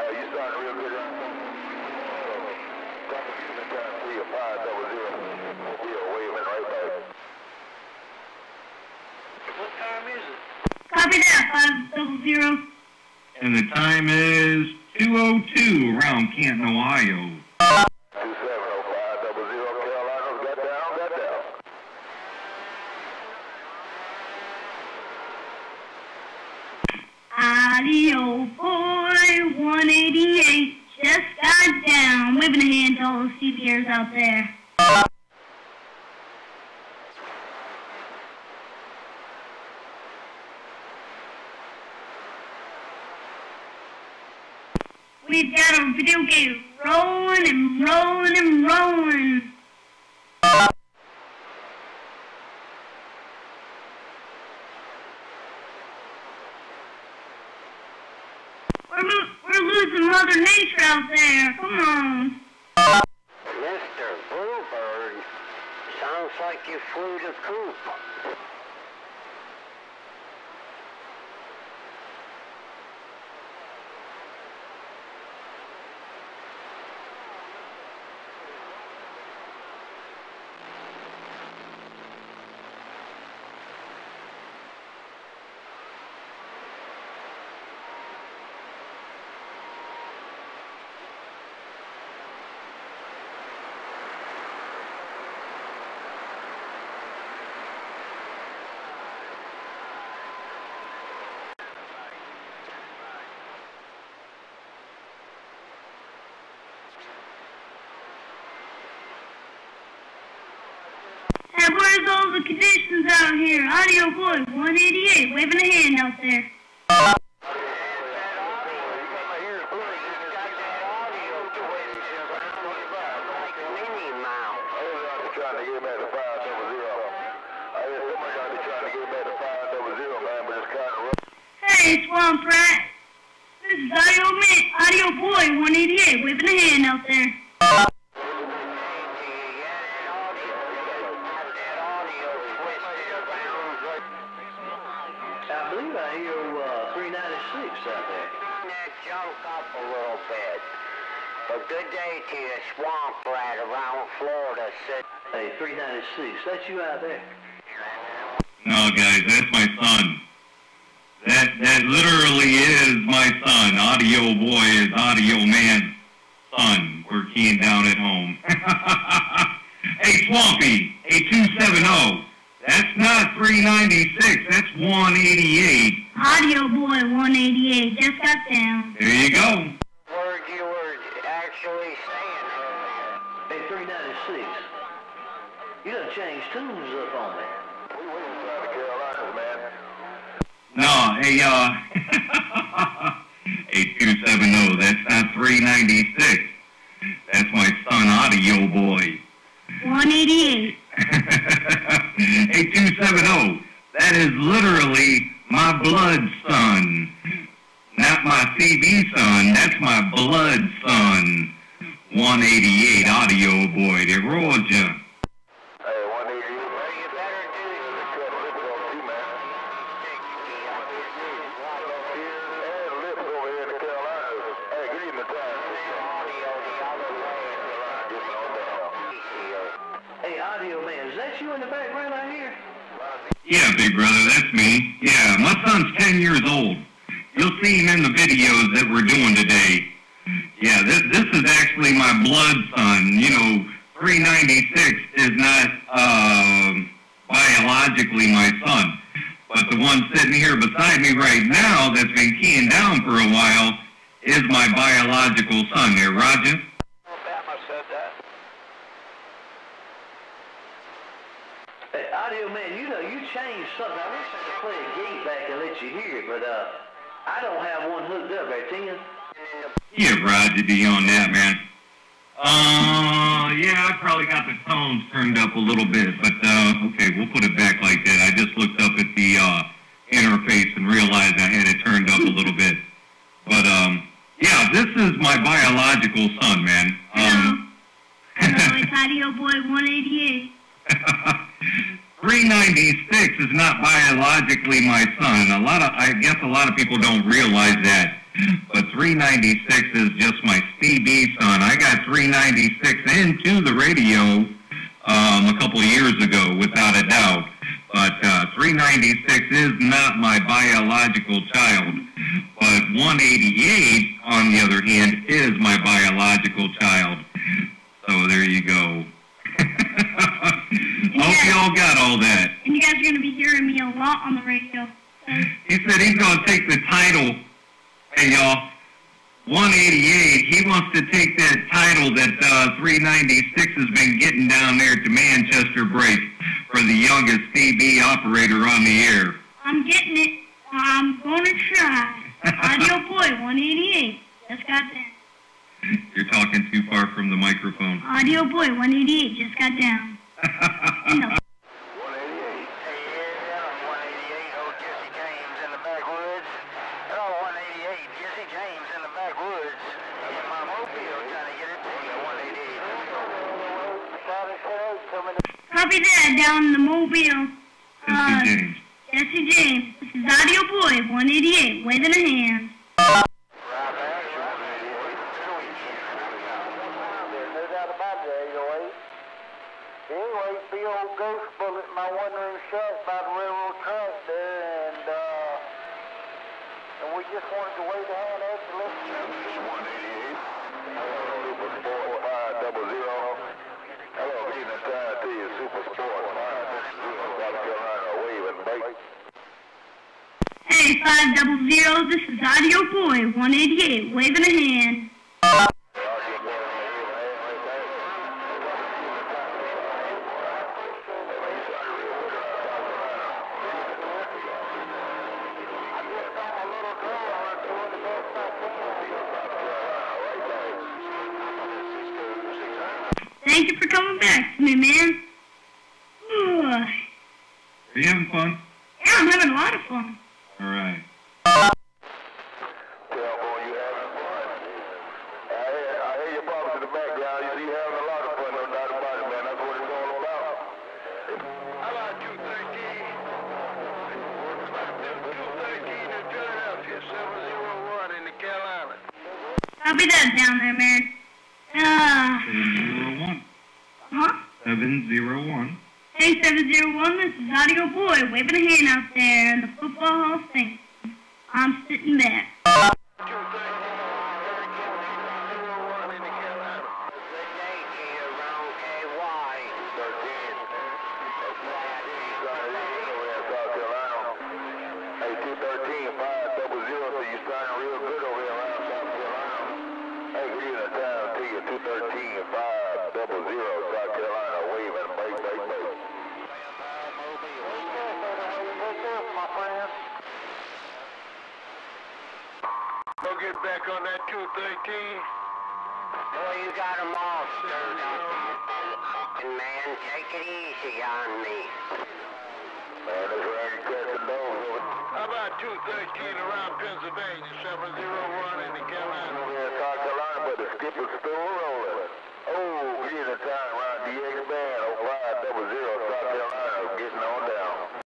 You sound real good. Three or 500. We're waving right back. What time is it? Copy that, 500. And the time is 2:02 around Canton, Ohio. 270-500, Carolinas, got down. Audio boy 188 just got down. Waving a hand to all those CBers out there. We've got a video game rolling and rolling and rolling. We're losing Mother Nature out there. Come on. Mr. Bluebird, sounds like you flew the coop. Hey, where's all the conditions out here? Audio boy 188 waving a hand out there. Trying to get back to 500. I hear somebody trying to get back to 500, man, but it's kind of rough. Hey, Swamp Rat. This is Audio Boy 188 waving a hand out there. I believe I hear 396 out there. That junk up a little bit. But good day to you, Swamp Rat around Florida. Hey, 396, that's you out there. No, guys, that's my son. That literally is my son. Audio Boy is Audio Man's son. We're keying down at home. Hey, Swampy, hey, 270. That's not 396, that's 188. Audio Boy 188 just got down. There you go. Word you were actually saying earlier. Hey, 396. You done changed tunes up on me. We waiting for the Carolinas, man. No, hey, hey, 270, that's not 396. That's my son, Audio Boy. 188. Hey, 270, that is literally my blood son. Not my CB son, that's my blood son. 188, Audio Boy, they rolled ya. Hey, 188, man, you better do it. Cut a lip off too, man. And lips over here in the Carolinas. Hey, good evening, time. Audio the other way. Hey, Audio Man, is that you in the background I hear? Yeah, big brother, that's me. Yeah, my son's 10 years old. You'll see him in the videos that we're doing today. Yeah, this is actually my blood son. You know, 396 is not biologically my son. But the one sitting here beside me right now that's been keying down for a while is my biological son there, Roger. Alabama said that. Hey, Audio Man, you know, you changed something. I wish I could play a gate back and let you hear it, but I don't have one hooked up there, Tim. Yeah, Roger, be on that, man. Yeah, I probably got the tones turned up a little bit, but, okay, we'll put it back like that. I just looked up at the, interface and realized I had it turned up a little bit. But, yeah, this is my biological son, man. Hello, it's Audio Boy 188. 396 is not biologically my son. I guess a lot of people don't realize that. But 396 is just my CB son. I got 396 into the radio a couple of years ago, without a doubt. But 396 is not my biological child. But 188, on the other hand, is my biological child. So there you go. Hope y'all got all that. And you guys are going to be hearing me a lot on the radio. He said he's going to take the title. Hey, y'all. 188, he wants to take that title that 396 has been getting down there to Manchester Break for the youngest CB operator on the air. I'm getting it. I'm going to try. Audio Boy 188. Just got down. You're talking too far from the microphone. Audio Boy 188 just got down. In the 188. Yeah, 188. Oh, Jesse James in the backwoods. Oh, 188. Jesse James in the backwoods. In my mobile trying to get it to you. 188. Copy that down in the mobile. Jesse James. Jesse James. This is Audio Boy 188 waving a hand. Anyway, big old ghost bullet in my one-room shack by the railroad track there, and we just wanted to wave a hand at you. Let's see. 188. Super Sport 500. Hello, good evening time to you. Super Sport 500. South Carolina, wave and break. Hey, 500. This is Audio Boy 188 waving a hand. Thank you for coming back to me, man. Ooh. Are you having fun? Yeah, I'm having a lot of fun. All right. Tailbone, you having fun? I hear your problems in the background. You see you having a lot of fun, no doubt about it, man. That's what it's all about. How about 213? 213 in Philadelphia, 701 in the Carolinas. Copy that down there, man. 701. Huh? 701. Hey, 701, this is Audio Boy waving a hand out there in the football hall of fame. I'm sitting back. Go get back on that 213. Boy, you got them all stirred up. And man, take it easy on me. Man, this rain catching those. How about 213 around Pennsylvania, 701 in the Carolinas? Over here in South Carolina, but the skipper's still rolling. Oh, get the time around DX Band.